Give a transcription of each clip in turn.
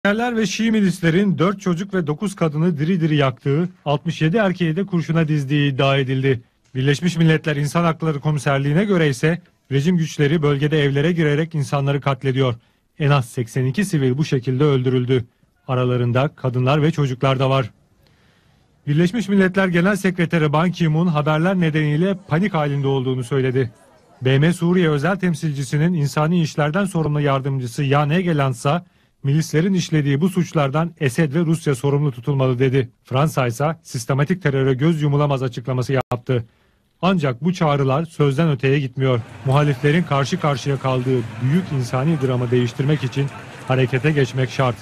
Askerler ve Şii milislerin 4 çocuk ve 9 kadını diri diri yaktığı, 67 erkeği de kurşuna dizdiği iddia edildi. Birleşmiş Milletler İnsan Hakları Komiserliğine göre ise rejim güçleri bölgede evlere girerek insanları katlediyor. En az 82 sivil bu şekilde öldürüldü. Aralarında kadınlar ve çocuklar da var. Birleşmiş Milletler Genel Sekreteri Ban Ki-moon haberler nedeniyle panik halinde olduğunu söyledi. BM Suriye özel temsilcisinin insani işlerden sorumlu yardımcısı Jan Egeland ise milislerin işlediği bu suçlardan Esed ve Rusya sorumlu tutulmalı dedi. Fransa ise sistematik teröre göz yumulamaz açıklaması yaptı. Ancak bu çağrılar sözden öteye gitmiyor. Muhaliflerin karşı karşıya kaldığı büyük insani dramı değiştirmek için harekete geçmek şart.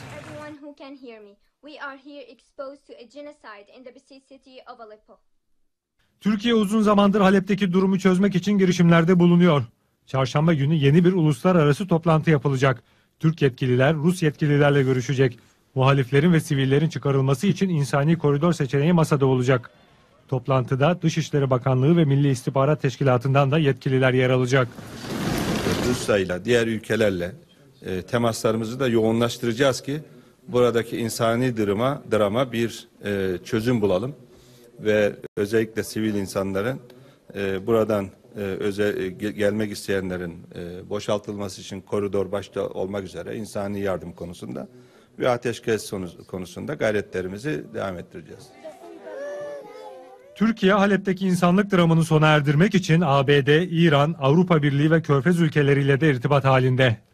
Türkiye uzun zamandır Halep'teki durumu çözmek için girişimlerde bulunuyor. Çarşamba günü yeni bir uluslararası toplantı yapılacak. Türk yetkililer Rus yetkililerle görüşecek. Muhaliflerin ve sivillerin çıkarılması için insani koridor seçeneği masada olacak. Toplantıda Dışişleri Bakanlığı ve Milli İstihbarat Teşkilatı'ndan da yetkililer yer alacak. Rusya ile diğer ülkelerle temaslarımızı da yoğunlaştıracağız ki buradaki insani drama bir çözüm bulalım ve özellikle sivil insanların buradan gelmek isteyenlerin boşaltılması için koridor başta olmak üzere insani yardım konusunda ve ateşkes konusunda gayretlerimizi devam ettireceğiz. Türkiye, Halep'teki insanlık dramını sona erdirmek için ABD, İran, Avrupa Birliği ve Körfez ülkeleriyle de irtibat halinde.